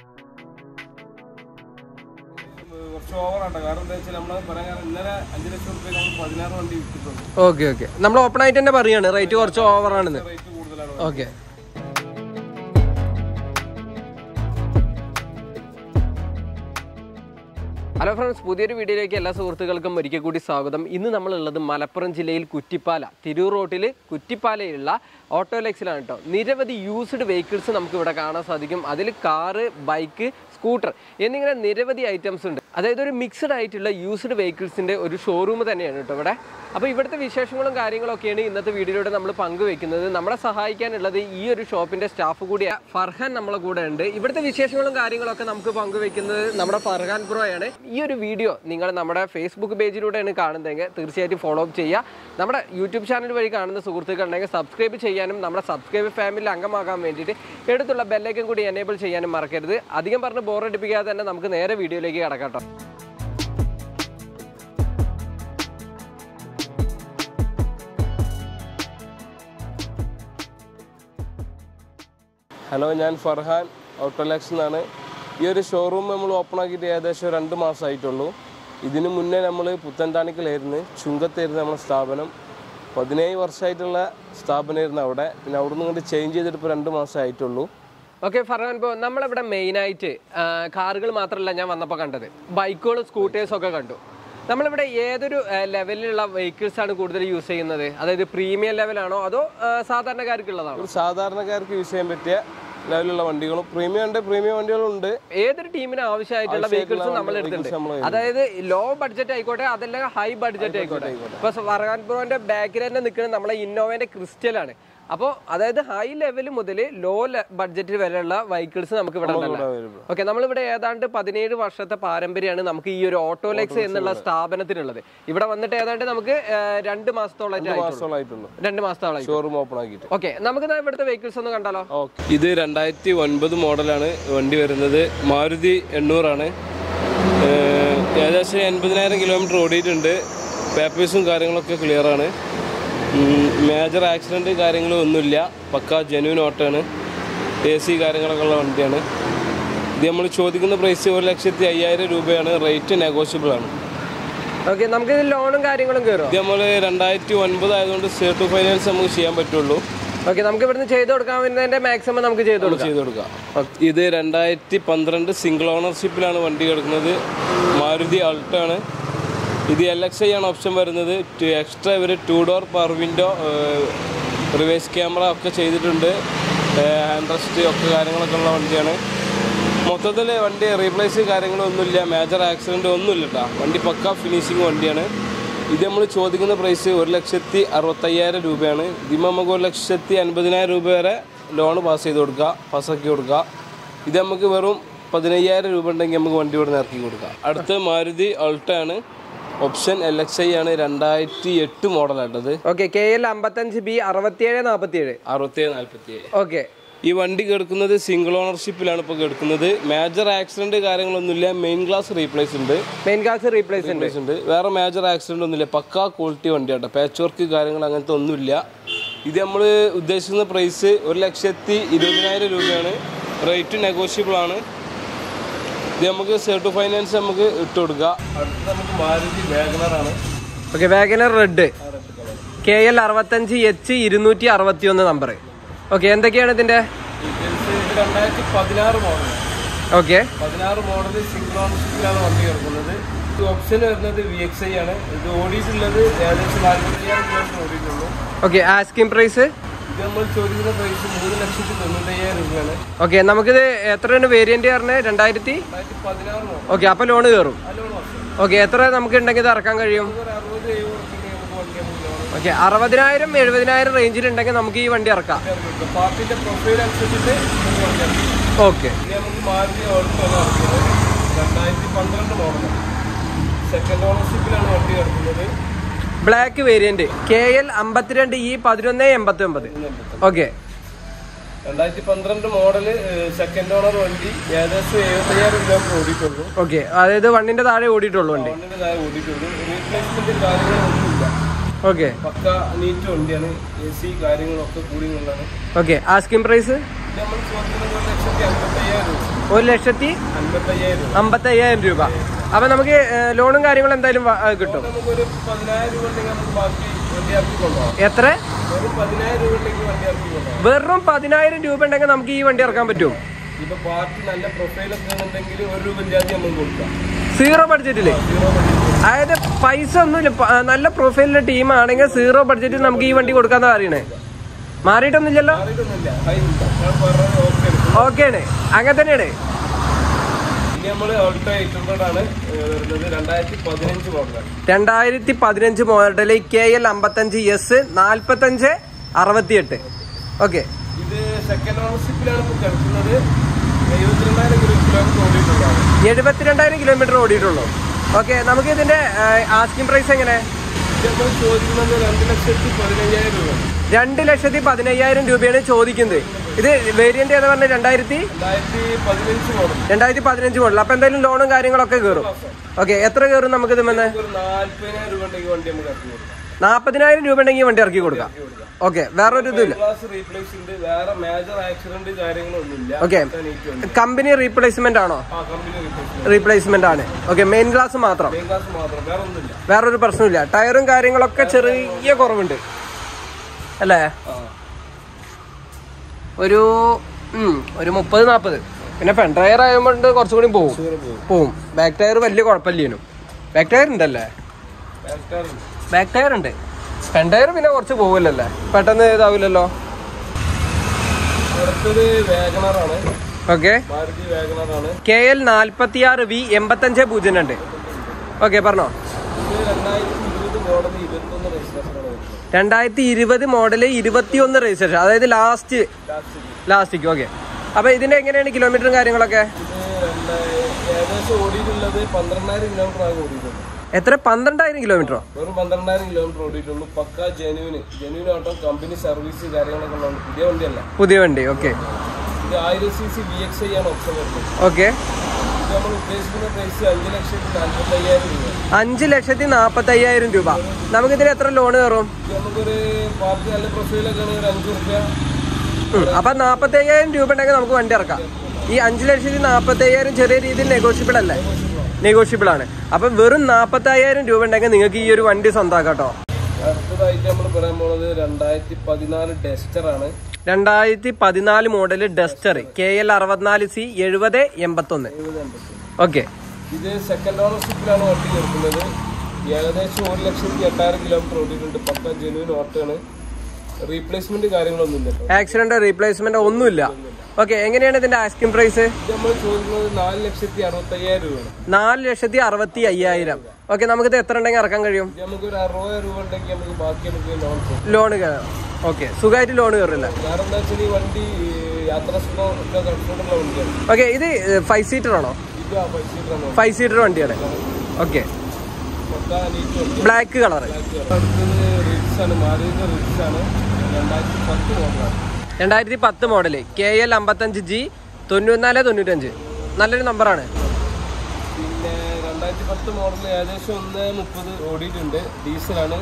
Okay okay, നമ്മൾ open ആയിട്ട് തന്നെ പറയാണ് റേറ്റ് കുറച്ച് ഓവറാണെന്ന്. ഓക്കെ, ഹലോ ഫ്രണ്ട്സ്, പുതിയൊരു വീഡിയോയിലേക്ക് എല്ലാ സുഹൃത്തുക്കൾക്കും ഒരിക്കൽ കൂടി സ്വാഗതം. ഇന്ന് നമ്മളുള്ളത് മലപ്പുറം ജില്ലയിൽ കുറ്റിപ്പാല, തിരൂർ റോട്ടിൽ കുറ്റിപ്പാലയുള്ള ഓട്ടോലെക്സിലാണ് കേട്ടോ. നിരവധി യൂസ്ഡ് വെഹിക്കിൾസ് നമുക്ക് ഇവിടെ കാണാൻ സാധിക്കും. അതിൽ കാറ്, ബൈക്ക്, സ്കൂട്ടർ എന്നിങ്ങനെ നിരവധി ഐറ്റംസ് ഉണ്ട്. അതായത് ഒരു മിക്സ്ഡ് ആയിട്ടുള്ള യൂസ്ഡ് വെഹിക്കിൾസിൻ്റെ ഒരു ഷോറൂം തന്നെയാണ് കേട്ടോ ഇവിടെ. അപ്പോൾ ഇവിടുത്തെ വിശേഷങ്ങളും കാര്യങ്ങളൊക്കെയാണ് ഇന്നത്തെ വീഡിയോയിലൂടെ നമ്മൾ പങ്കുവെക്കുന്നത്. നമ്മളെ സഹായിക്കാനുള്ളത് ഈ ഒരു ഷോപ്പിൻ്റെ സ്റ്റാഫ് കൂടിയ ഫർഹാൻ നമ്മളെ കൂടെ ഉണ്ട്. ഇവിടുത്തെ വിശേഷങ്ങളും കാര്യങ്ങളൊക്കെ നമുക്ക് പങ്കുവെക്കുന്നത് നമ്മുടെ ഫർഹാൻ ബ്രോയാണ്. ഈ ഒരു വീഡിയോ നിങ്ങൾ നമ്മുടെ ഫേസ്ബുക്ക് പേജിലൂടെയാണ് കാണുന്നതെങ്കിൽ തീർച്ചയായിട്ടും ഫോളോ അപ്പ് ചെയ്യുക. നമ്മുടെ യൂട്യൂബ് ചാനൽ വഴി കാണുന്ന സുഹൃത്തുക്കളുണ്ടെങ്കിൽ സബ്സ്ക്രൈബ് ചെയ്യാനും നമ്മുടെ സബ്സ്ക്രൈബ് ഫാമിലിയിൽ അംഗമാകാൻ വേണ്ടിയിട്ട് എടുത്തുള്ള ബെല്ലൈക്കൻ കൂടി എനേബിൾ ചെയ്യാനും മറക്കരുത്. അധികം പറഞ്ഞ് ബോറടിപ്പിക്കാതെ തന്നെ നമുക്ക് നേരെ വീഡിയോയിലേക്ക് കടക്കാം. ഹലോ, ഞാൻ ഫർഹാൻ, ഓട്ടോലെക്സ് എന്നാണ്. ഈ ഒരു ഷോറൂം നമ്മൾ ഓപ്പൺ ആക്കിയിട്ട് ഏകദേശം 2 മാസമായിട്ടുള്ളൂ. ഇതിന് മുന്നേ നമ്മൾ പുത്തൻതാണിക്കലായിരുന്നു, ചുങ്കത്തായിരുന്നു നമ്മുടെ സ്ഥാപനം. 17 വർഷമായിട്ടുള്ള സ്ഥാപനമായിരുന്നു അവിടെ. പിന്നെ അവിടെ നിന്ന് കൊണ്ട് ചേഞ്ച് ചെയ്തിട്ട് ഇപ്പോൾ 2 മാസമായിട്ടുള്ളൂ. ഓക്കെ ഫർഹാൻ, ഇപ്പോൾ നമ്മളിവിടെ മെയിനായിട്ട് കാറുകൾ മാത്രമല്ല ഞാൻ വന്നപ്പോൾ കണ്ടത്, ബൈക്കുകളും സ്കൂട്ടേഴ്സും ഒക്കെ കണ്ടു. നമ്മളിവിടെ ഏതൊരു ലെവലിലുള്ള വെഹിക്കിൾസാണ് കൂടുതൽ യൂസ് ചെയ്യുന്നത്? അതായത് പ്രീമിയം ലെവലാണോ അതോ സാധാരണക്കാർക്കുള്ളതാണോ? സാധാരണക്കാർക്ക് യൂസ് ചെയ്യാൻ പറ്റിയ ലെവലുള്ള വണ്ടികളും പ്രീമിയം വണ്ടികളുണ്ട്. ഏതൊരു ടീമിന് ആവശ്യമായിട്ടുള്ള വെഹിക്കിൾസും നമ്മൾ എടുത്തിട്ടുണ്ട്. അതായത് ലോ ബഡ്ജറ്റ് ആയിക്കോട്ടെ, അതല്ല ഹൈ ബഡ്ജറ്റ് ആയിക്കോട്ടെ. ഇപ്പൊ ഫർഹാൻ ബ്രോന്റെ ബാക്കിൽ തന്നെ നിൽക്കുന്നത് നമ്മളെ ഇന്നോവന്റെ ക്രിസ്റ്റലാണ്. അപ്പോൾ അതായത് ഹൈ ലെവൽ മുതൽ ലോ ബഡ്ജറ്റ് വരെയുള്ള വെഹിക്കിൾസ് നമുക്ക് ഇവിടെ ഉണ്ടല്ലോ. ഓക്കെ, നമ്മളിവിടെ ഏതാണ്ട് 17 വർഷത്തെ പാരമ്പര്യമാണ് നമുക്ക് ഈ ഒരു ഓട്ടോലെക്സ് എന്നുള്ള സ്ഥാപനത്തിനുള്ളത്. ഇവിടെ വന്നിട്ട് ഏതാണ്ട് നമുക്ക് 2 മാസത്തോളമായിട്ട് 2 മാസത്തോളം ഷോറൂം ഓപ്പൺ ആക്കിയിട്ട്. ഓക്കെ, നമുക്ക് ഇവിടുത്തെ വെഹിക്കിൾസ് ഒന്ന് കണ്ടാലോ? ഇത് 2009 മോഡലാണ് വണ്ടി വരുന്നത്. മാരുതി 800 ആണ്. ഏകദേശം 80,000 കിലോമീറ്റർ ഓടിയിട്ടുണ്ട്. പേപ്പേഴ്സും കാര്യങ്ങളൊക്കെ ക്ലിയർ ആണ്. മേജർ ആക്സിഡൻറ്റ് കാര്യങ്ങളും ഒന്നുമില്ല. പക്ക ജെന്യൂൻ ഓട്ടോയാണ്. AC കാര്യങ്ങളൊക്കെ ഉള്ള വണ്ടിയാണ്. ഇത് നമ്മൾ ചോദിക്കുന്ന പ്രൈസ് 1,05,000 രൂപയാണ്. റേറ്റ് നെഗോഷ്യബിൾ ആണ്. ഓക്കെ, നമുക്ക് ലോണും കാര്യങ്ങളും കയറും. ഇത് നമ്മൾ 2009 ആയതുകൊണ്ട് സേർട്ടു ഫൈനാൻസ് നമുക്ക് ചെയ്യാൻ പറ്റുള്ളൂ. ഓക്കെ, നമുക്ക് ഇവിടുന്ന് ചെയ്ത് കൊടുക്കാൻ പറ്റുന്നതിന്റെ മാക്സിമം നമുക്ക് ചെയ്ത് കൊടുക്കാം. ഇത് 2012 സിംഗിൾ ഓണർഷിപ്പിലാണ് വണ്ടി കിടക്കുന്നത്. മാരുതി അൾട്ടോ ആണ്. ഇത് LXI ആണ് ഓപ്ഷൻ വരുന്നത്. എക്സ്ട്രാ ഇവർ 2 door power window, reverse camera ഒക്കെ ചെയ്തിട്ടുണ്ട്. ഹാൻഡ് റെസ്റ്റ് ഒക്കെ കാര്യങ്ങളൊക്കെ ഉള്ള വണ്ടിയാണ്. മൊത്തത്തിൽ വണ്ടി റീപ്ലേസ് കാര്യങ്ങളൊന്നുമില്ല. മേജർ ആക്സിഡൻറ്റ് ഒന്നുമില്ല കേട്ടോ. വണ്ടി പക്ക ഫിനിഷിങ് വണ്ടിയാണ്. ഇത് നമ്മൾ ചോദിക്കുന്ന പ്രൈസ് 1,65,000 രൂപയാണ്. ഇതിന് നമുക്ക് 1,50,000 രൂപ വരെ ലോണ് പാസ്സാക്കി കൊടുക്കുക. ഇത് നമുക്ക് വെറും 15,000 രൂപ ഉണ്ടെങ്കിൽ നമുക്ക് വണ്ടി ഇവിടെ ഇറക്കി കൊടുക്കാം. അടുത്ത മാരുതി അൾട്ടോ ആണ്. ഓപ്ഷൻ LXI ആണ്. 2008 മോഡലായിട്ടത്. Okay, KL 55B 6747. ഓക്കെ, ഈ വണ്ടി കിടക്കുന്നത് സിംഗിൾ ഓണർഷിപ്പിലാണ് ഇപ്പോൾ കിടക്കുന്നത്. മേജർ ആക്സിഡന്റ് കാര്യങ്ങളൊന്നുമില്ല. മെയിൻ ഗ്ലാസ് റീപ്ലേസ് ഉണ്ട്. വേറെ മേജർ ആക്സിഡന്റ് ഒന്നുമില്ല. പക്കാ ക്വാളിറ്റി വണ്ടിയാട്ടോ. പാച്ച് വർക്ക് കാര്യങ്ങൾ അങ്ങനത്തെ ഒന്നുമില്ല. ഇത് നമ്മൾ ഉദ്ദേശിക്കുന്ന പ്രൈസ് 1,20,000 രൂപയാണ്. റേറ്റ് നെഗോഷ്യബിൾ ആണ്. ഇത് നമുക്ക് സേർട്ടു ഫൈനാൻസ് നമുക്ക് ഇട്ട് കൊടുക്കാം. അടുത്ത് നമുക്ക് മാരുതി വാഗണർ ആണ്. Okay, Wagon R red KL 65H 261 number. Okay, എന്തൊക്കെയാണ് ഇതിന്റെ? 2016 മോഡൽ. ഓക്കെ, 16 മോഡൽ സിംഗിൾ ഓണർഷിപ്പിലാണ് വണ്ടി കിടക്കുന്നത്. ഇത് ഓപ്ഷൻ വരുന്നത് VXI ആണ്. ഇത് ഓടിയിട്ടുള്ളത് ഏകദേശം 45,000 കിലോമീറ്റർ ഓടിയിട്ടുള്ളൂ. ഓക്കെ, ആസ്കിംഗ് പ്രൈസ് ഇത് നമ്മൾ ചോദിക്കുന്ന പ്രൈസ് 3,95,000 രൂപയാണ്. ഓക്കെ, നമുക്കിത് എത്രയാണ് വേരിയന്റ് പറഞ്ഞത്? 2016 മോഡൽ. ഓക്കെ, അപ്പൊ ലോണ് കയറും. ഓക്കെ, എത്ര നമുക്ക് ഉണ്ടെങ്കിൽ ഇത് ഇറക്കാൻ കഴിയും? 60,000 ഓക്കെ, 60,000-70,000 റേഞ്ചിൽ ഉണ്ടെങ്കിൽ നമുക്ക് ഈ വണ്ടി ഇറക്കാം. പാർട്ടിന്റെ പ്രൊഫൈൽ അനുസരിച്ചിട്ട്. ഓക്കെ, നമുക്ക് മാരുതി ഓൾട്ടോ 2012 മോഡൽ സെക്കൻഡ് ഓണർഷിപ്പിലാണ് വണ്ടി കിടക്കുന്നത്. Black variant KL 52E 1189. Okay, 2012 model second owner വണ്ടി. ഏകദേശം 70,000 കിലോമീറ്റർ ഓടിയിട്ടുള്ളൂ. ഓക്കെ, അതായത് 1ന്റെ താഴെ ഓടിയിട്ടുള്ളൂ വണ്ടി. റീപ്ലേസ്മെന്റ് കാര്യങ്ങളൊന്നുമില്ല. ഓക്കെ, പക്ക നീറ്റ് വണ്ടിയാണ്. AC കാര്യങ്ങളൊക്കെ കൂടി കൊണ്ടാണ്. ഓക്കെ, ആസ്കിംഗ് പ്രൈസ് നമ്മൾ 1,55,000 രൂപ. 1,55,000 രൂപ. അപ്പൊ നമുക്ക് ലോണും കാര്യങ്ങളും എന്തായാലും കിട്ടും. എത്ര? വെറും 10,000 രൂപ ഉണ്ടെങ്കിൽ നമുക്ക് ഈ വണ്ടി ഇറക്കാൻ പറ്റും. സീറോ ബഡ്ജറ്റില്, അതായത് പൈസ ഒന്നുമില്ല, നല്ല പ്രൊഫൈലിന്റെ ടീമാണെങ്കിൽ സീറോ ബഡ്ജറ്റിൽ നമുക്ക് ഈ വണ്ടി കൊടുക്കാന്ന് പറയണേ. മാറിയിട്ടൊന്നുമില്ലല്ലോ? ഓക്കെയാണ്, അങ്ങനെ തന്നെയാണ്. 2015 മോഡല് KL 55S 4568. ഓക്കെ, ഇത് സെക്കൻഡ് ഓണർഷിപ്പിലാണ് കിടക്കുന്നത്. 72,000 കിലോമീറ്റർ ഓടിയിട്ടുള്ളൂ. ഓക്കെ, നമുക്ക് ഇതിന്റെ ആസ്കിംഗ് പ്രൈസ് എങ്ങനെ? 2,15,000 രൂപയാണ് ചോദിക്കുന്നത്. ഇത് വേരിയന്റ് ഏതാ പറഞ്ഞത്? 2015 മോഡൽ. അപ്പൊ എന്തായാലും ലോണും കാര്യങ്ങളൊക്കെ കയറും. ഓക്കെ, എത്ര കയറും നമുക്ക് ഇത്? 40,000 രൂപ ഉണ്ടെങ്കിൽ വണ്ടി ഇറക്കി കൊടുക്കാം. ഓക്കെ, വേറൊരു ഇതില്ല. ഓക്കെ, കമ്പനി റീപ്ലേസ്മെന്റ് ആണോ? റീപ്ലേസ്മെന്റ് ആണ്. ഓക്കെ, മെയിൻ ഗ്ലാസ് മാത്രം, വേറൊരു പ്രശ്നമില്ല. ടയറും കാര്യങ്ങളൊക്കെ ചെറിയ കുറവുണ്ട് അല്ലേ? ഒരു 30-40. പിന്നെ ഫ്രണ്ട് ടയർ ആയതുകൊണ്ട് കുറച്ചുകൂടി പോവും. ബാക്ക് ടയർ വലിയ കുഴപ്പമില്ലേനു. ബാക്ക് ടയർ ഉണ്ടല്ലേ? ബാക്ക് ടയർ ഉണ്ട്. ഫ്രണ്ട് ടയർ പിന്നെ കുറച്ച് പോവില്ലല്ലേ, പെട്ടെന്ന് ഇതാവില്ലല്ലോ. Okay, KL 46V 8502. ഓക്കെ, പറഞ്ഞോ. 2020 മോഡല് 21 രജിസ്ട്രേഷൻ, അതായത് ലാസ്റ്റിക്ക്. ഓക്കെ, അപ്പൊ ഇതിന്റെ എങ്ങനെയാണ് കിലോമീറ്ററും കാര്യങ്ങളൊക്കെ? എത്ര? 12,000 കിലോമീറ്ററോ? വെറും 12,000 കിലോമീറ്റർ ഓടിയിട്ടുള്ളൂ. പക്ക ജെന്യൂൻ ഓട്ടോ, കമ്പനി സർവീസ് കാര്യങ്ങളൊക്കെ ഉള്ളത്. പുതിയ വണ്ടിയല്ല, പുതിയ വണ്ടി. ഓക്കെ, ഇത് 1000cc VXI ആണ് ഓപ്ഷൻ വരുന്നത്. ഓക്കെ, ഇത് നമ്മൾ ഉദ്ദേശിക്കുന്ന പ്രൈസ് 5,45,000 രൂപ. 5,45,000 രൂപ. നമുക്കിതിന് എത്ര ലോൺ കയറും? നമുക്കൊരു പാർട്ടി നല്ല പ്രൊഫൈലൊക്കെ ആണെങ്കിൽ 5 രൂപ. അപ്പൊ 45,000 രൂപ ഉണ്ടെങ്കിൽ നമുക്ക് വണ്ടി ഇറക്കാം. ഈ 5,45,000 ചെറിയ രീതിയിൽ നെഗോഷ്യബിൾ അല്ലേ? നെഗോഷ്യബിൾ ആണ്. അപ്പൊ വെറും 45,000 രൂപ ഉണ്ടെങ്കിൽ നിങ്ങൾക്ക് ഈ ഒരു വണ്ടി സ്വന്തമാക്കാം കേട്ടോ. അടുത്തതായിട്ട് നമ്മൾ പറയാൻ പോകുന്നത് 2014 ഡസ്റ്റർ ആണ്. 2014 model Duster KL 64C 7081. Okay, ഇത് സെക്കൻഡ് ഓണർഷിപ്പിലാണ് വണ്ടി കൊടുക്കുന്നത്. ഏകദേശം 1,08,000 കിലോമീറ്റർ ഓടിയിട്ടുണ്ട്. പക്ക ജെന്യൂൻ ഓട്ടോയാണ്. റീപ്ലേസ്മെന്റ് കാര്യങ്ങളൊന്നുമില്ല. ആക്സിഡന്റ് റീപ്ലേസ്മെന്റ് ഒന്നുമില്ല. ഓക്കെ, എങ്ങനെയാണ് ഇതിന്റെ ആസ്കിംഗ് പ്രൈസ്? നമ്മൾ ചോദിക്കുന്നത് 4,65,000 രൂപയാണ്. 4,65,000. ഓക്കെ, നമുക്കിത് എത്ര ഉണ്ടെങ്കിൽ ഇറക്കാൻ കഴിയും? നമുക്കൊരു 60,000 രൂപ ഉണ്ടെങ്കിൽ നമുക്ക് ബാക്കി നമുക്ക് ലോൺ കയറാം. ഓക്കെ, സുഖമായിട്ട് ലോൺ കയറില്ല. കാരണം എന്താ വെച്ചാൽ ഈ വണ്ടി യാത്ര കംഫർട്ടുള്ള വണ്ടിയാണ്. ഓക്കെ, ഇത് 5 സീറ്റർ ആണോ? 5 സീറ്റർ വണ്ടിയാണ്. Okay, black colour. അടുത്തത് റിറ്റ്സ് ആണ്, മാരുതിയുടെ റിറ്റ്സ് ആണ്. 2010 മോഡല് KL 55G 9495. നല്ലൊരു നമ്പറാണ്. പിന്നെ 2010 മോഡൽ ഏകദേശം 1.30 ഓടിയിട്ടുണ്ട്. ഡീസലാണ്,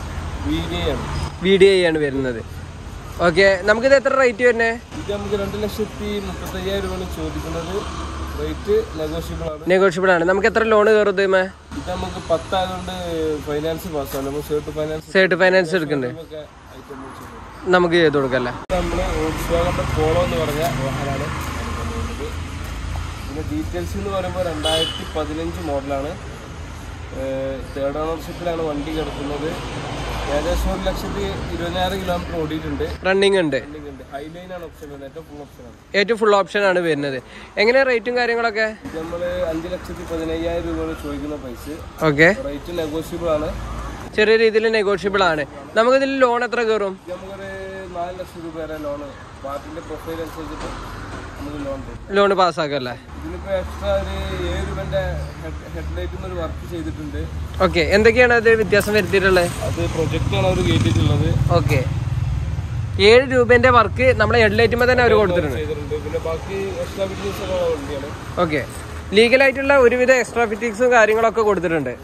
VDI ആണ് വരുന്നത്. ഓക്കെ, നമുക്കിത് എത്ര റേറ്റ് വരുന്നത്? ഇത് നമുക്ക് 2,35,000 രൂപയാണ് ചോദിക്കുന്നത്. റേറ്റ് നെഗോഷ്യബിൾ ആണ്. നമുക്ക് എത്ര ലോൺ കയറും? ഇത് നമുക്ക് 10 ആയതുകൊണ്ട് ഫൈനാൻസ് പാസ്സാണ്. നമ്മൾ സേർട്ട് ഫൈനാൻസ് എടുക്കണ്ടേ? നമുക്ക് ചെയ്ത് കൊടുക്കല്ലേ. നമ്മള് പോളോ എന്ന് പറഞ്ഞ വാഹനമാണ്. പിന്നെ ഡീറ്റെയിൽസ് എന്ന് പറയുമ്പോൾ 2015 മോഡലാണ്. തേർഡ് ഓണർഷിപ്പിലാണ് വണ്ടി കിടക്കുന്നത്. ഏകദേശം 1,20,000 കിലോമീറ്റർ ഓടിയിട്ടുണ്ട്. റണ്ണിങ് ഉണ്ട്. ഹൈലൈനാണ് ഓപ്ഷൻ വരുന്നത്. ഏറ്റവും ഫുൾ ഓപ്ഷൻ ആണ് വരുന്നത്. എങ്ങനെയാ റേറ്റും കാര്യങ്ങളൊക്കെ? നമ്മള് 5,15,000 രൂപയാണ് ചോദിക്കുന്ന പ്രൈസ്. ഓക്കെ, റേറ്റ് നെഗോഷ്യബിൾ ആണ്. ചെറിയ രീതിയിൽ നെഗോഷ്യബിൾ ആണ്. നമുക്കിതിൽ ലോൺ എത്ര കയറും? നമുക്കൊരു 4 ലക്ഷം രൂപ വരെ ലോണ് പാർട്ടിന്റെ പ്രൊഫൈൽ അനുസരിച്ചിട്ട് നമുക്ക് ലോൺ പാസ്സാക്കല്ലേ? ഇതിനിപ്പോ എക്സ്ട്രാ ഒരു 7 രൂപന്റെ ഹെഡ്ലൈറ്റിൽ ഒരു വർക്ക് ചെയ്തിട്ടുണ്ട്. ഓക്കെ, എന്തൊക്കെയാണ് അത് വ്യത്യാസം വരുത്തിയിട്ടുള്ളത്? അത് പ്രൊജക്റ്റ് ആണ് അവർ കേട്ടിട്ടുള്ളത്. ഓക്കെ, 7 രൂപന്റെ വർക്ക് നമ്മുടെ ഹെഡ്ലൈറ്റുമ്പോൾ തന്നെ അവർ കൊടുത്തിട്ടുണ്ട്. പിന്നെ ബാക്കി എക്സ്ട്രാ ഫിറ്റിംഗ്സ് ഒക്കെ വണ്ടിയാണ്. ഓക്കെ, ലീഗലായിട്ടുള്ള ഒരുവിധ എക്സ്ട്രാ ഫിറ്റിംഗ്സും കാര്യങ്ങളൊക്കെ കൊടുത്തിട്ടുണ്ട്.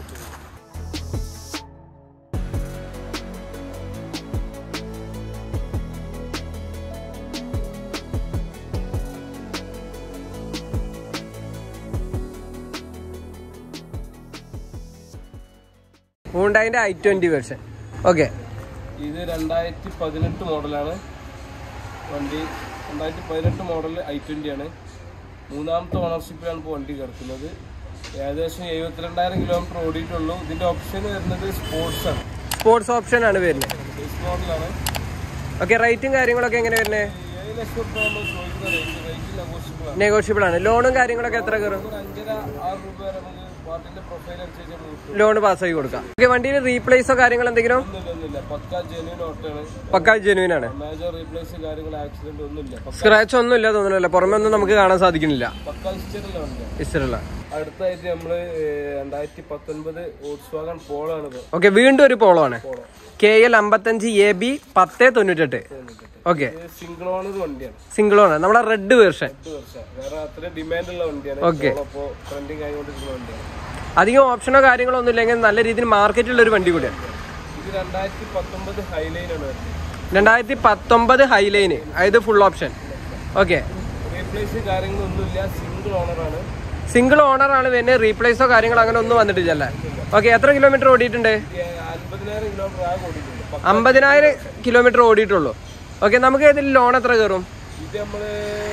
ഹ്യൂണ്ടായിന്റെ i20 വെർഷൻ. ഓക്കെ, ഇത് 2018 മോഡലാണ് വണ്ടി. 2018 മോഡൽ i20 ആണ്. 3ാമത്തെ ഓണർഷിപ്പിലാണ് ഇപ്പോൾ വണ്ടി കിടക്കുന്നത്. ഏകദേശം 72,000 കിലോമീറ്റർ ഓടിയിട്ടുള്ളൂ. ഇതിന്റെ ഓപ്ഷൻ വരുന്നത് സ്പോർട്സ് ആണ്. സ്പോർട്സ് ഓപ്ഷൻ ആണ് വരുന്നത്. ബേസ് മോഡലാണ്. ഓക്കെ, റേറ്റും കാര്യങ്ങളൊക്കെ എങ്ങനെ വരുന്നത്? 7 ലക്ഷം രൂപ നമ്മൾ ചോദിക്കുന്ന റേറ്റ് നെഗോഷ്യബിൾ ആണ്. ലോണും കാര്യങ്ങളൊക്കെ എത്ര കയറും? 5,500-6 രൂപ വരെ നമുക്ക് പാർട്ടിന്റെ പ്രൊഫൈൽ അനുസരിച്ച് ലോൺ പാസ്സാക്കി കൊടുക്കാം. ഓക്കെ, വണ്ടിയിൽ റീപ്ലേസോ കാര്യങ്ങൾ എന്തെങ്കിലും? ഒന്നുമില്ല, പക്കാ ജെന്യൂൻ ഓട്ടോയാണ്. പക്കാ ജെന്യൂൻ ആണ്. മേജർ റീപ്ലേസ് കാര്യങ്ങൾ ആക്സിഡന്റ് ഒന്നുമില്ല. സ്ക്രാച്ച് ഒന്നും ഇല്ല തോന്നുന്നില്ല. പുറമെ ഒന്നും നമുക്ക് കാണാൻ സാധിക്കുന്നില്ല. പക്കാ ഹിസ്റ്ററിലുള്ള വണ്ടിയാണ്. ഹിസ്റ്ററില്ല. അടുത്തായിട്ട് നമ്മള് 2019 വോൾക്സ്വാഗൺ പോളോ ആണ്. ഓക്കെ, വീണ്ടും ഒരു പോളോ ആണ്. KL 55AB 1098. Okay, single owner വണ്ടിയാണ്. സിംഗിൾ ഓണർ, നമ്മുടെ റെഡ് വേർഷൻ. വേറെ അത്ര ഡിമാൻഡ് ഉള്ള വണ്ടിയാണ്. ഓക്കെ, ട്രെൻഡിങ് ആയിക്കൊണ്ടിരിക്കുന്ന വണ്ടിയാണ്. അധികം ഓപ്ഷനോ കാര്യങ്ങളോ ഒന്നും ഇല്ലെങ്കിൽ നല്ല രീതിയിൽ മാർക്കറ്റിലുള്ള ഒരു വണ്ടി കൂടിയാണ്. ഇത് 2019 ഹൈലൈൻ ആണ്. 2019 ഹൈലൈന്, അതായത് ഫുൾ ഓപ്ഷൻ. ഓക്കെ, റീപ്ലേസ് കാര്യങ്ങളൊന്നുമില്ല. സിംഗിൾ ഓണർ ആണ്. സിംഗിൾ ഓണർ ആണ് വരുന്നത്. റീപ്ലേസോ കാര്യങ്ങളോ അങ്ങനെ ഒന്നും വന്നിട്ടില്ല. ഓക്കെ, എത്ര കിലോമീറ്റർ ഓടിയിട്ടുണ്ട്? 50,000 കിലോമീറ്റർ ആകെ ഓടിയിട്ടുണ്ട്. 50,000 കിലോമീറ്റർ ഓടിയിട്ടുള്ളൂ. ഓക്കെ, നമുക്ക് ഇതിൽ ലോൺ എത്ര കയറും? ഇത് നമ്മള്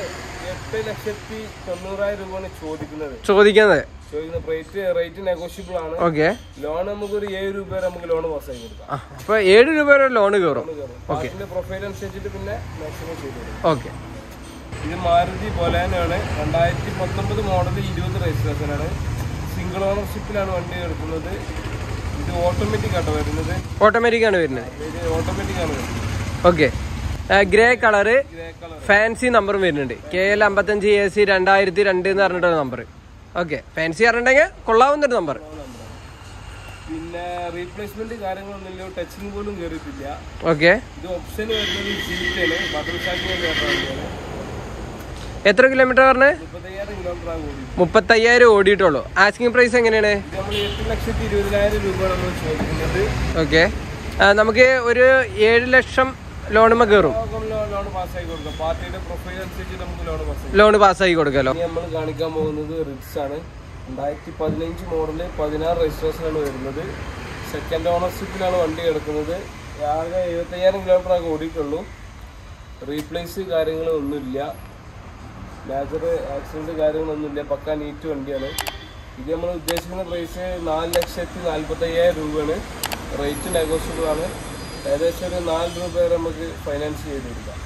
8,90,000 രൂപയാണ് ചോദിക്കുന്നത്. റേറ്റ് നെഗോഷ്യബിൾ ആണ്. ഓക്കെ, ലോൺ നമുക്ക് ഒരു 7 രൂപ വരെ നമുക്ക് ലോൺ പാസ്സാക്കി കൊടുക്കാം. അപ്പൊ 7 രൂപ വരെ ലോൺ കയറും. ഓക്കെ, പ്രൊഫൈൽ അനുസരിച്ചിട്ട് പിന്നെ മാക്സിമം ചെയ്തു കൊടുക്കും. ഓക്കെ, ഇത് മാരുതി ബൊലേനോയാണ്. 2019 മോഡൽ 20 രജിസ്ട്രേഷൻ ആണ്. സിംഗിൾ ഓണർഷിപ്പിലാണ് വണ്ടി എടുക്കുന്നത്. ഇത് ഓട്ടോമാറ്റിക് ആട്ടോ വരുന്നത്. ഓട്ടോമാറ്റിക് ആണ് വരുന്നത്. ഇത് ഓട്ടോമാറ്റിക് ആണ് വരുന്നത്. ഓക്കെ, ഗ്രേ കളറ്, ഫാൻസി നമ്പറും വരുന്നുണ്ട്. KL 55AC 2002 എന്ന് പറഞ്ഞിട്ടൊരു നമ്പർ. ഓക്കെ, ഫാൻസി പറഞ്ഞിട്ടുണ്ടെങ്കിൽ കൊള്ളാവുന്നൊരു നമ്പർ. പിന്നെ റീപ്ലേസ്മെന്റ് കാര്യങ്ങളൊന്നുമില്ല. ടച്ചിങ് പോലും കയറിയിട്ടില്ല. ഓക്കെ, ഇത് ഓപ്ഷൻ വരുന്നത് സീറ്റാണ്. Button starting. എത്ര കിലോമീറ്റർ പറഞ്ഞേ? 35,000 കിലോമീറ്റർ ആകും. 35,000 ഓടിയിട്ടുള്ളൂ. ആസ്കിംഗ് പ്രൈസ് എങ്ങനെയാണ്? നമ്മൾ 8,20,000 രൂപ നമ്മൾ ചോദിക്കുന്നത്. ഓക്കെ, നമുക്ക് ഒരു 7 ലക്ഷം ലോണുമ്മ കയറും. ലോൺ പാസ്സാക്കി കൊടുക്കാം. പാർട്ടിയുടെ പ്രൊഫൈൽ അനുസരിച്ച് നമുക്ക് ലോൺ പാസ്സാക്കി കൊടുക്കാമല്ലോ. നമ്മൾ കാണിക്കാൻ പോകുന്നത് റിറ്റ്സ് ആണ്. 2015 മോഡല് 16 രജിസ്ട്രേഷനാണ് വരുന്നത്. സെക്കൻഡ് ഓണർഷിപ്പിലാണ് വണ്ടി കിടക്കുന്നത്. ആകെ 75,000 കിലോമീറ്റർ ആകെ ഓടിയിട്ടുള്ളൂ. റീപ്ലേസ് കാര്യങ്ങളൊന്നുമില്ല. മേജർ ആക്സിഡന്റ് കാര്യങ്ങളൊന്നുമില്ല. പക്കാ നീറ്റ് വണ്ടിയാണ്. ഇത് നമ്മൾ ഉദ്ദേശിക്കുന്ന പ്രൈസ് 4,45,000 രൂപയാണ്. റേറ്റ് നെഗോഷ്യബിൾ ആണ്. ഏകദേശം ഒരു 4 രൂപ വരെ നമുക്ക് ഫൈനാൻസ് ചെയ്ത് കൊടുക്കാം.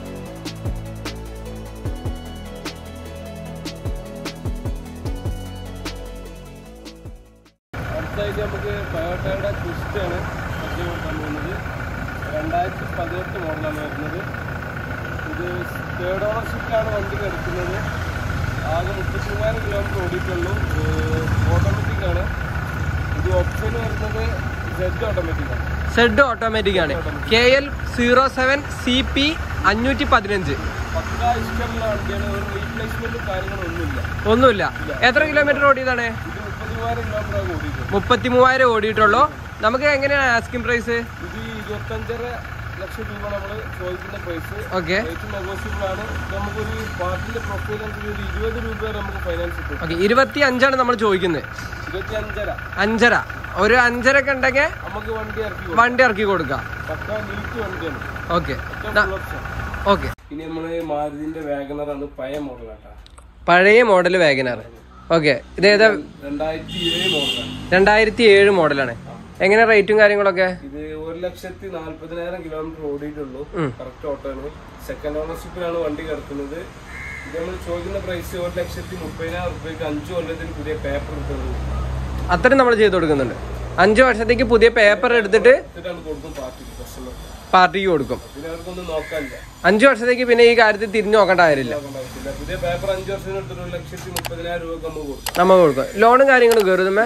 അടുത്തായിട്ട് നമുക്ക് ടൊയോട്ടയുടെ ക്വിസ്റ്റാണ് പരിചയപ്പെടുത്താൻ പോകുന്നത്. 2018 മോഡലാണ് വരുന്നത്. ഇത് തേർഡ് ഓണർഷിപ്പിലാണ് വണ്ടി കിടക്കുന്നത്. ആകെ 33,000 കിലോമീറ്റർ ഓടിയിട്ടുള്ളൂ. ഓട്ടോമാറ്റിക് ആണ്. ഇത് ഓപ്ഷൻ വരുന്നത് സെഡ് ഓട്ടോമാറ്റിക് ആണ്. KL 07 CP 515. ഒന്നുമില്ല. എത്ര കിലോമീറ്റർ ഓടിയതാണ്? 33,000 ഓടിയിട്ടുള്ളൂ. നമുക്ക് എങ്ങനെയാണ് ആസ്കിംഗ് പ്രൈസ്? ഇത് 25 ലക്ഷം രൂപ നമ്മൾ ചോദിക്കുന്ന പ്രൈസ്. ഓക്കെ, നെഗോഷ്യബിൾ ആണ്. നമുക്കൊരു പാർട്ടിന്റെ പ്രൊഫൈൽ അനുസരിച്ച് 20 രൂപ വരെ നമുക്ക് ഫൈനാൻസ് കിട്ടും. ഓക്കെ, 25 നമ്മൾ ചോദിക്കുന്നത്. 5.5 ഒരു 5.5 ഉണ്ടെങ്കിൽ നമുക്ക് വണ്ടി ഇറക്കി കൊടുക്കാം. Okay, okay. ഇനി നമ്മള് മാരുതിന്റെ വാഗണർ ആണ്. പഴയ മോഡലാട്ടാ. പഴയ മോഡൽ വാഗണർ. ഓക്കെ, ഇത് ഏതാ? 2007 മോഡലാണ്. എങ്ങനെ റേറ്റും കാര്യങ്ങളൊക്കെ? ഇത് 1,40,000 കിലോമീറ്റർ ഓടിയിട്ടുള്ളൂ. കറക്റ്റ് ഓട്ടോ ആണ്. സെക്കൻഡ് ഓണർഷിപ്പിലാണ് വണ്ടി കിടക്കുന്നത്. ഇത് നമ്മൾ ചോദിക്കുന്ന പ്രൈസ് 1,30,000 രൂപയ്ക്ക് 5 കൊല്ലത്തിന് പുതിയ പേപ്പർ എടുക്കുന്നത്. അത്രയും നമ്മൾ ചെയ്ത് കൊടുക്കുന്നുണ്ട്. 5 വർഷത്തേക്ക് പുതിയ പേപ്പർ എടുത്തിട്ട് പാർട്ടിക്ക് കൊടുക്കും. 5 വർഷത്തേക്ക് പിന്നെ ഈ കാര്യത്തിൽ തിരിഞ്ഞു നോക്കേണ്ട കാര്യമില്ല. പുതിയ പേപ്പർ 5 വർഷത്തിന് എടുത്തിട്ട് 1,30,000 രൂപ നമ്മൾ കൊടുക്കും. ലോണും കാര്യങ്ങളും കയറുന്നേ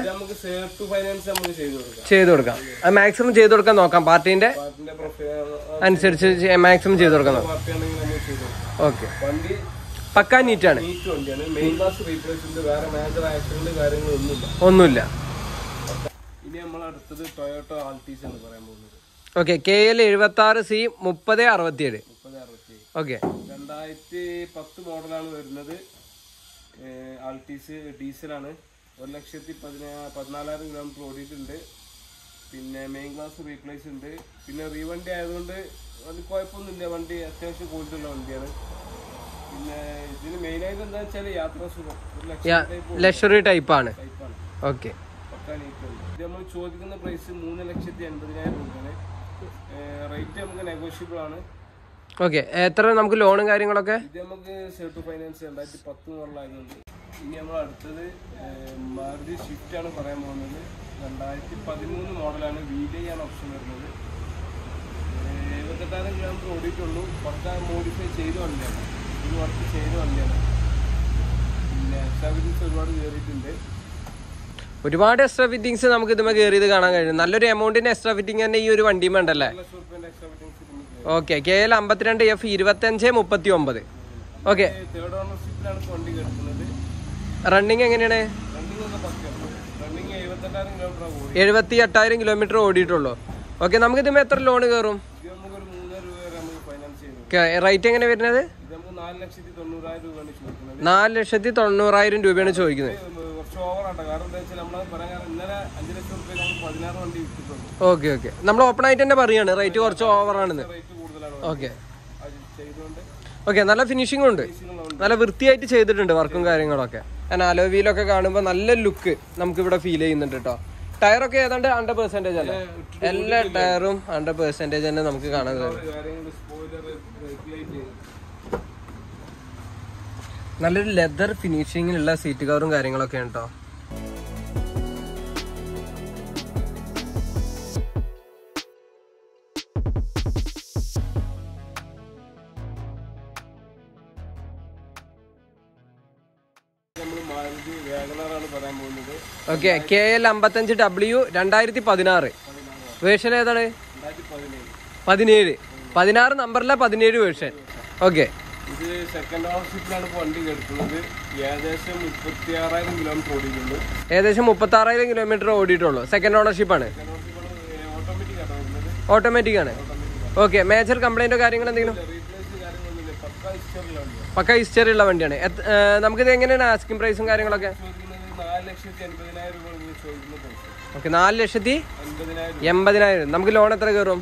ചെയ്ത് കൊടുക്കാം. അത് മാക്സിമം ചെയ്ത് കൊടുക്കാൻ നോക്കാം. പാർട്ടിന്റെ അനുസരിച്ച് മാക്സിമം ചെയ്ത് കൊടുക്കാൻ നോക്കാം. ഓക്കെ, പക്കാ നീറ്റാണ്. ഒന്നുമില്ല. ഇനി നമ്മൾ അടുത്തത് ടൊയോട്ട ആൾട്ടീസ് ആണ് പറയാൻ പോകുന്നത്. Okay, KL 76C 3067. ഓക്കെ, 2010 മോഡലാണ് വരുന്നത്. ആൾട്ടീസ് ഡീസലാണ്. 1,14,000 കിലോമീറ്റർ ഓടിയിട്ടുണ്ട്. പിന്നെ മെയിൻ ഗ്ലാസ് റീപ്ലേസ് ഉണ്ട്. പിന്നെ റീവണ്ടി ആയതുകൊണ്ട് അത് കുഴപ്പമൊന്നുമില്ല, വണ്ടി അത്യാവശ്യം ക്വാളിറ്റി ഉള്ള വണ്ടിയാണ്. പിന്നെ ഇതിന് മെയിനായിട്ട് എന്താ വെച്ചാൽ യാത്രാ സുഖം, ലക്ഷറി ടൈപ്പാണ്. ഓക്കെ, പക്കാ നീറ്റുണ്ട്. ഇത് നമ്മൾ ചോദിക്കുന്ന പ്രൈസ് 3,80,000 രൂപയാണ്. റേറ്റ് നമുക്ക് നെഗോഷ്യബിൾ ആണ്. ഓക്കെ, എത്ര നമുക്ക് ലോണും കാര്യങ്ങളൊക്കെ? ഇത് നമുക്ക് സെർട്ടു ഫൈനാൻസ് 2010 മോഡലായതുകൊണ്ട്. ഇനി നമ്മൾ അടുത്തത് മാരുതി സ്വിഫ്റ്റ് ആണ് പറയാൻ പോകുന്നത്. 2013 മോഡലാണ്. VDI ആണ് ഓപ്ഷൻ വരുന്നത്. 78,000 കിലോമീറ്റർ ഓടിയിട്ടുള്ളൂ. പക്ക മോഡിഫൈ ചെയ്ത വണ്ടിയാണ്, ഇത് വർക്ക് ചെയ്ത വണ്ടിയാണ്. പിന്നെ എക്സ്ട്രാ ഫിറ്റിംഗ്സ് ഒരുപാട് കയറിയിട്ടുണ്ട്. ഒരുപാട് എക്സ്ട്രാ ഫിറ്റിംഗ്സ് നമുക്ക് ഇതുമ്പോൾ കയറിയത് കാണാൻ കഴിയും. നല്ലൊരു എമൗണ്ടിന് എക്സ്ട്രാ ഫിറ്റിംഗ് തന്നെ ഈ ഒരു വണ്ടിയും വേണ്ടല്ലേ? Okay, KL 52F 2539. Okay, third ഓണർഷിപ്പിലാണ് വണ്ടി കിടക്കുന്നത്. റണ്ണിങ് എങ്ങനെയാണ്? 78,000 കിലോമീറ്റർ ഓടിയിട്ടുള്ളൂ. ഓക്കെ, നമുക്ക് ഇതുമ്പോൾ എത്ര ലോൺ കയറും? റേറ്റ് എങ്ങനെ വരുന്നത്? 4,90,000 രൂപയാണ് ചോദിക്കുന്നത്. ഓക്കെ ഓക്കെ, നമ്മൾ ഓപ്പൺ ആയിട്ട് തന്നെ പറയാണ് റേറ്റ് കുറച്ച് ഓവറാണെന്ന്. ഓക്കെ ഓക്കെ, നല്ല ഫിനിഷിംഗ് ഉണ്ട്, നല്ല വൃത്തിയായിട്ട് ചെയ്തിട്ടുണ്ട് വർക്കും കാര്യങ്ങളൊക്കെ. ഞാൻ അലോവിയിലൊക്കെ കാണുമ്പോൾ നല്ല ലുക്ക് നമുക്ക് ഇവിടെ ഫീൽ ചെയ്യുന്നുണ്ട് കേട്ടോ. ടയറൊക്കെ ഏതാണ്ട് 100% അല്ലേ? എല്ലാ ടയറും 100% തന്നെ നമുക്ക് കാണാൻ കഴിയും. നല്ലൊരു ലെതർ ഫിനിഷിങ്ങിലുള്ള സീറ്റ് കവറും കാര്യങ്ങളൊക്കെ ഉണ്ടോ. ഓക്കെ, KL 55W 2016 വേർഷൻ ഏതാണ്? 17 നമ്പറിലെ 17 വേർഷൻ. ഓക്കെ, ഇത് സെക്കൻഡ് ഓണർഷിപ്പിലാണ് വണ്ടി എടുക്കുന്നത്. ഏകദേശം 36,000 കിലോമീറ്റർ ഓടിയിട്ടുണ്ട്. ഏകദേശം 36,000 കിലോമീറ്റർ ഓടിയിട്ടുള്ളൂ. സെക്കൻഡ് ഓണർഷിപ്പാണ്. ഓട്ടോമാറ്റിക് ആണ്. ഓക്കെ, മേജർ കംപ്ലൈന്റോ കാര്യങ്ങൾ എന്തെങ്കിലും? പക്ക ഹിസ്റ്ററി ഉള്ള വണ്ടിയാണ്. നമുക്കിത് എങ്ങനെയാണ് ആസ്കിംഗ് പ്രൈസും കാര്യങ്ങളൊക്കെ? 4,80,000 ഓക്കെ, 4,80,000. നമുക്ക് ലോൺ എത്ര കയറും?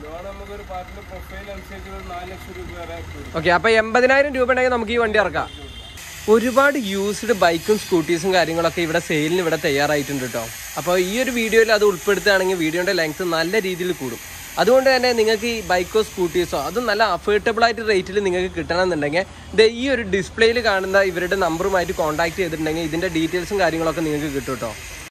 ഓക്കെ, അപ്പൊ 80,000 രൂപ ഉണ്ടെങ്കിൽ നമുക്ക് ഈ വണ്ടി ഇറക്കാം. ഒരുപാട് യൂസ്ഡ് ബൈക്കും സ്കൂട്ടീസും കാര്യങ്ങളൊക്കെ ഇവിടെ സെയിലിന് ഇവിടെ തയ്യാറായിട്ടുണ്ട് കേട്ടോ. അപ്പോൾ ഈ ഒരു വീഡിയോയിൽ അത് ഉൾപ്പെടുത്തുകയാണെങ്കിൽ വീഡിയോയുടെ ലെങ്ത് നല്ല രീതിയിൽ കൂടും. അതുകൊണ്ട് തന്നെ നിങ്ങൾക്ക് ഈ ബൈക്കോ സ്കൂട്ടീസോ അത് നല്ല അഫോർഡബിൾ ആയിട്ട് റേറ്റിൽ നിങ്ങൾക്ക് കിട്ടണമെന്നുണ്ടെങ്കിൽ ഈ ഒരു ഡിസ്പ്ലേയിൽ കാണുന്ന ഇവരുടെ നമ്പറുമായിട്ട് കോൺടാക്ട് ചെയ്തിട്ടുണ്ടെങ്കിൽ ഇതിൻ്റെ ഡീറ്റെയിൽസും കാര്യങ്ങളൊക്കെ നിങ്ങൾക്ക് കിട്ടും കേട്ടോ.